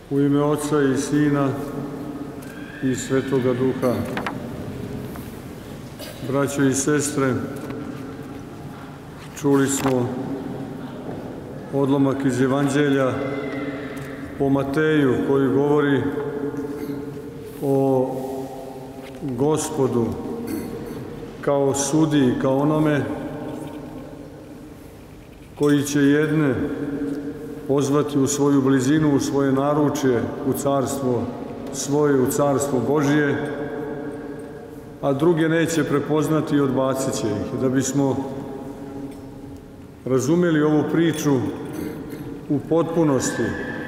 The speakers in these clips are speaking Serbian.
U ime Otca i Sina i Svetoga Duha. Braćo i sestre, čuli smo odlomak iz Evanđelja po Mateju koji govori o Gospodu kao sudiji, kao onome koji će jedne pozvati u svoju blizinu, u svoje naručje, u carstvo svoje, u carstvo Božije, a druge neće prepoznati i odbacit će ih. Da bismo razumjeli ovu priču u potpunosti,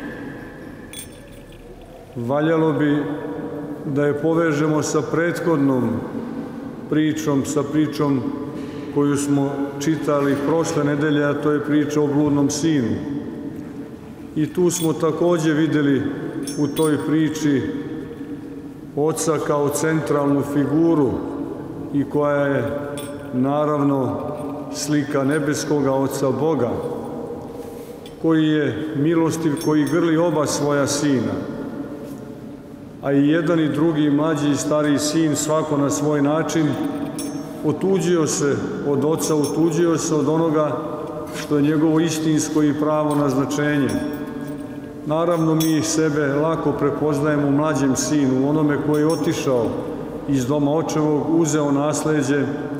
valjalo bi da je povežemo sa prethodnom pričom, sa pričom koju smo čitali prošle nedelje, a to je priča o bludnom sinu. I tu smo također vidjeli u toj priči Oca kao centralnu figuru i koja je naravno slika nebeskoga Oca Boga, koji je milostiv, koji grli oba svoja sina. A i jedan i drugi, mlađi i stariji sin, svako na svoj način, otuđio se od Oca, otuđio se od onoga što je njegovo istinsko i pravo naznačenje. Naravno, mi sebe lako prepoznajemo u mlađem sinu, onome koji je otišao iz doma očevog, uzeo nasleđe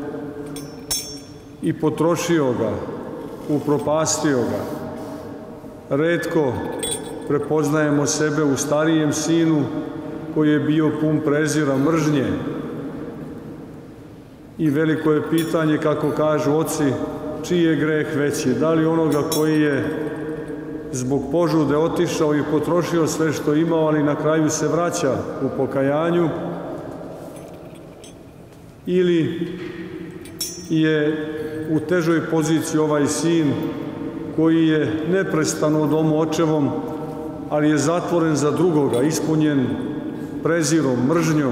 i potrošio ga, upropastio ga. Retko prepoznajemo sebe u starijem sinu koji je bio pun prezira, mržnje. I veliko je pitanje, kako kažu oci, čiji je greh veći? Da li onoga koji je zbog požude otišao i potrošio sve što je imao, ali na kraju se vraća u pokajanju, ili je u težoj poziciji ovaj sin koji je neprestano u domu očevom, ali je zatvoren za drugoga, ispunjen prezirom, mržnjom.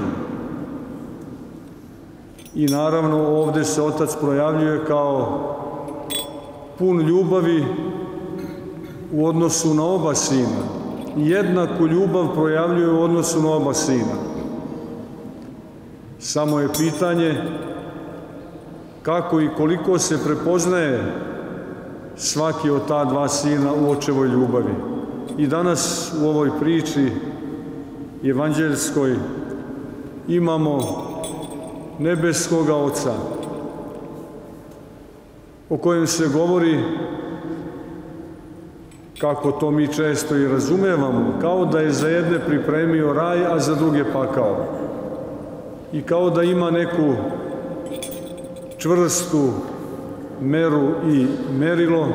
I naravno ovdje se otac projavljuje kao pun ljubavi u odnosu na oba sina. Jednaku ljubav projavljuje u odnosu na oba sina. Samo je pitanje kako i koliko se prepoznaje svaki od ta dva sina u očevoj ljubavi. I danas u ovoj priči evanđeljskoj imamo nebeskoga Oca, o kojem se govori, kako to mi često i razumevamo, kao da je za jedne pripremio raj, a za druge pakao. I kao da ima neku čvrstu meru i merilo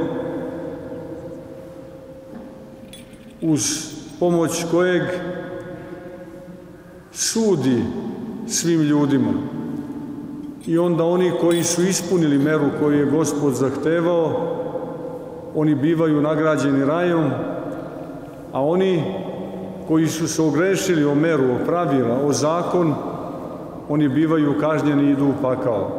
uz pomoć kojeg sudi svim ljudima. I onda oni koji su ispunili meru koju je Gospod zahtevao, oni bivaju nagrađeni rajom, a oni koji su se ogrešili o meru, o pravila, o zakon, oni bivaju kažnjeni i idu u pakao.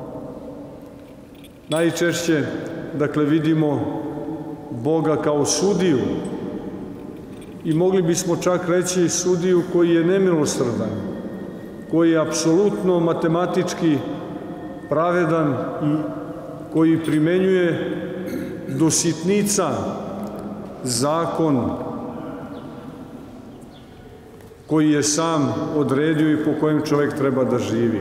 Najčešće, dakle, vidimo Boga kao sudiju i mogli bismo čak reći sudiju koji je nemilosrdan, koji je apsolutno matematički pravedan i koji primenjuje do sitnica zakon koji je sam odredio i po kojem čovjek treba da živi.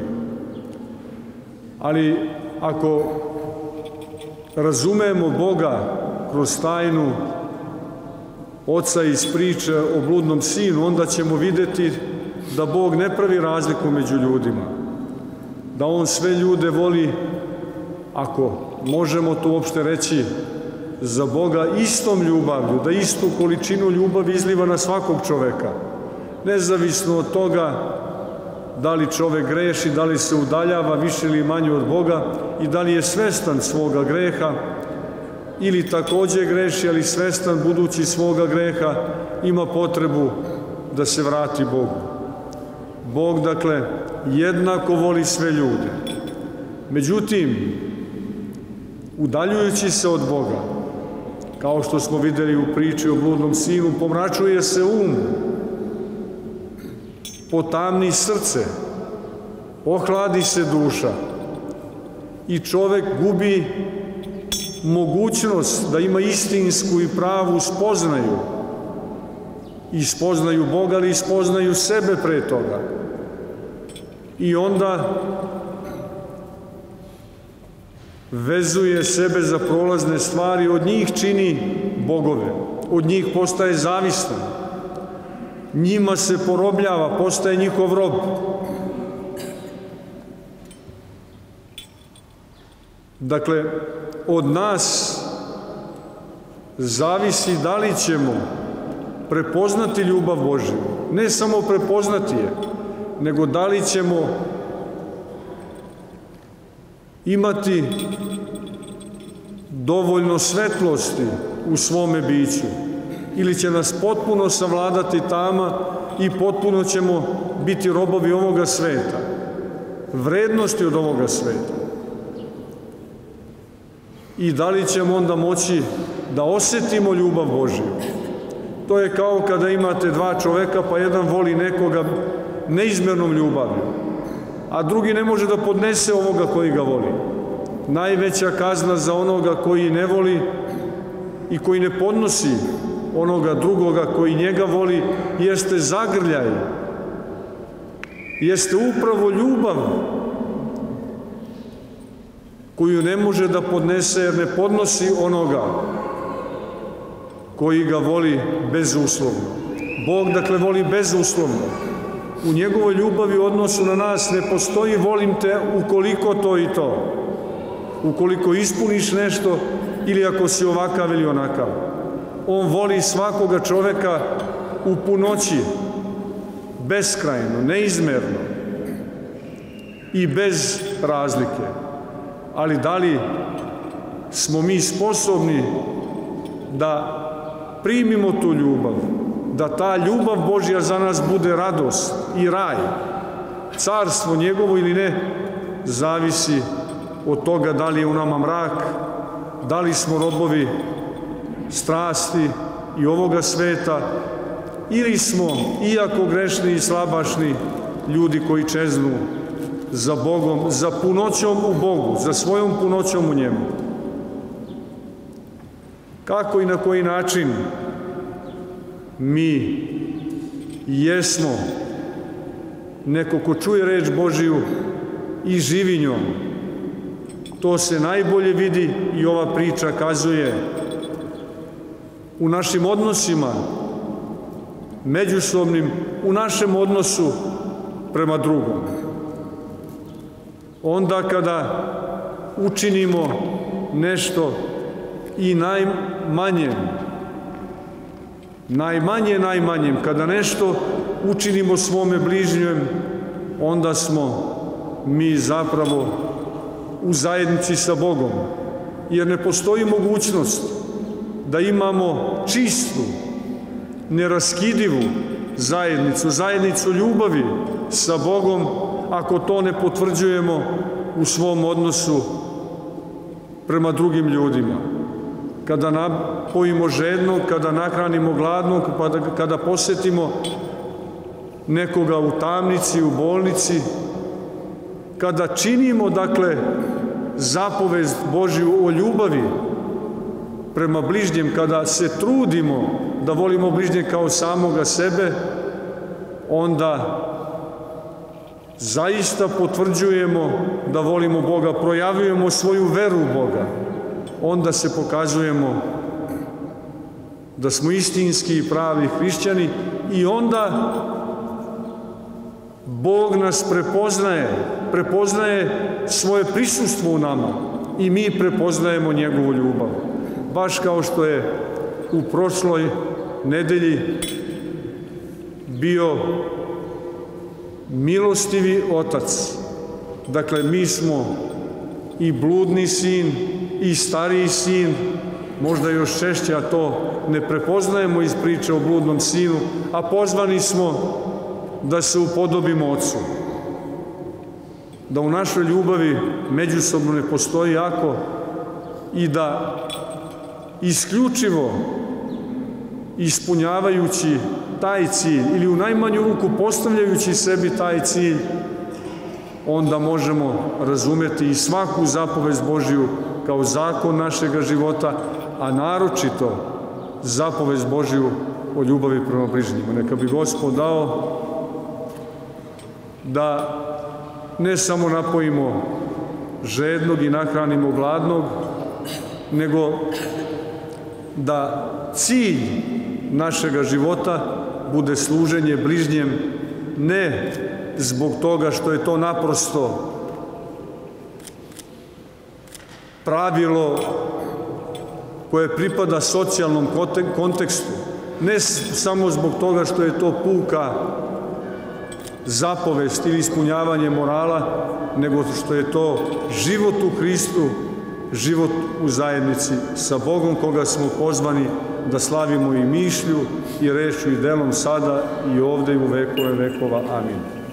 Ali ako razumemo Boga kroz tajnu Oca iz priče o bludnom sinu, onda ćemo vidjeti da Bog ne pravi razliku među ljudima, da On sve ljude voli, ako možemo to uopšte reći za Boga, istom ljubavlju, da istu količinu ljubavi izliva na svakog čoveka, nezavisno od toga da li čovek greši, da li se udaljava više ili manje od Boga i da li je svestan svoga greha ili također greši, ali svestan budući svoga greha ima potrebu da se vrati Bogu. Bog, dakle, jednako voli sve ljude. Međutim, udaljujući se od Boga, Kao što smo videli u priči o bludnom sinu, pomračuje se potamni srce, ohladi se duša i čovek gubi mogućnost da ima istinsku i pravu spoznaju. I spoznaju Boga, ali i spoznaju sebe pre toga. I onda vezuje sebe za prolazne stvari, od njih čini bogove, od njih postaje zavistan, njima se porobljava, postaje njihov rob. Dakle, od nas zavisi da li ćemo prepoznati ljubav Božju. Ne samo prepoznati je, nego da li ćemo imati dovoljno svetlosti u svome biću, ili će nas potpuno savladati tama i potpuno ćemo biti robovi ovoga sveta, vrednosti od ovoga sveta. I da li ćemo onda moći da osetimo ljubav Božju. To je kao kada imate dva čoveka, pa jedan voli nekoga neizmernom ljubavlju, a drugi ne može da podnese ovoga koji ga voli. Najveća kazna za onoga koji ne voli i koji ne podnosi onoga drugoga koji njega voli jeste zagrljaj, jeste upravo ljubav koju ne može da podnese jer ne podnosi onoga koji ga voli bezuslovno. Bog, dakle, voli bezuslovno. U njegovoj ljubavi u odnosu na nas ne postoji volim te ukoliko to i to. Ukoliko ispuniš nešto ili ako si ovakav ili onakav. On voli svakoga čoveka u punoći, beskrajno, neizmerno i bez razlike. Ali da li smo mi sposobni da primimo tu ljubav, da ta ljubav Božja za nas bude radost i raj, carstvo njegovo ili ne, zavisi od toga da li je u nama mrak, da li smo robovi strasti i ovoga sveta, ili smo, iako grešni i slabašni, ljudi koji čeznu za Bogom, za punoćom u Bogu, za svojom punoćom u njemu. Kako i na koji način mi jesmo neko ko čuje reč Božiju i živi njom, to se najbolje vidi i ova priča kazuje u našim odnosima međusobnim, u našem odnosu prema drugom. Onda kada učinimo nešto i najmanjem, kada nešto učinimo svome bližnjem, onda smo mi zapravo u zajednici sa Bogom. Jer ne postoji mogućnost da imamo čistu, neraskidivu zajednicu ljubavi sa Bogom, ako to ne potvrđujemo u svom odnosu prema drugim ljudima. Kada napojimo žednog, kada nahranimo gladnog, kada posetimo nekoga u tamnici, u bolnici, kada činimo, dakle, zapovest Božju o ljubavi prema bližnjem, kada se trudimo da volimo bližnje kao samoga sebe, onda zaista potvrđujemo da volimo Boga, projavljujemo svoju veru u Boga. Onda se pokazujemo da smo istinski i pravi hrišćani i onda Bog nas prepoznaje svoje prisustvo u nama i mi prepoznajemo njegovu ljubav. Baš kao što je u prošloj nedelji bio milostivi otac. Dakle, mi smo i bludni sin i stariji sin, možda još češće, a to ne prepoznajemo iz priče o bludnom sinu, a pozvani smo da se upodobimo Otcu. Da u našoj ljubavi međusobno ne postoji ako i da isključivo ispunjavajući taj cilj ili u najmanju ruku postavljajući sebi taj cilj, onda možemo razumjeti i svaku zapovest Božju kao zakon našega života, a naročito zapovest Božju o ljubavi prema bližnjima. Neka bi Gospod dao da ne samo napojimo žednog i nahranimo gladnog, nego da cilj našega života bude služenje bližnjem, ne zbog toga što je to naprosto pravilo koje pripada socijalnom kontekstu, ne samo zbog toga što je to puka zapovest ili ispunjavanje morala, nego što je to život u Hristu, život u zajednici sa Bogom, koga smo pozvani da slavimo i mišlju, i rečju, i delom sada, i ovde, i u vekove vekova. Amin.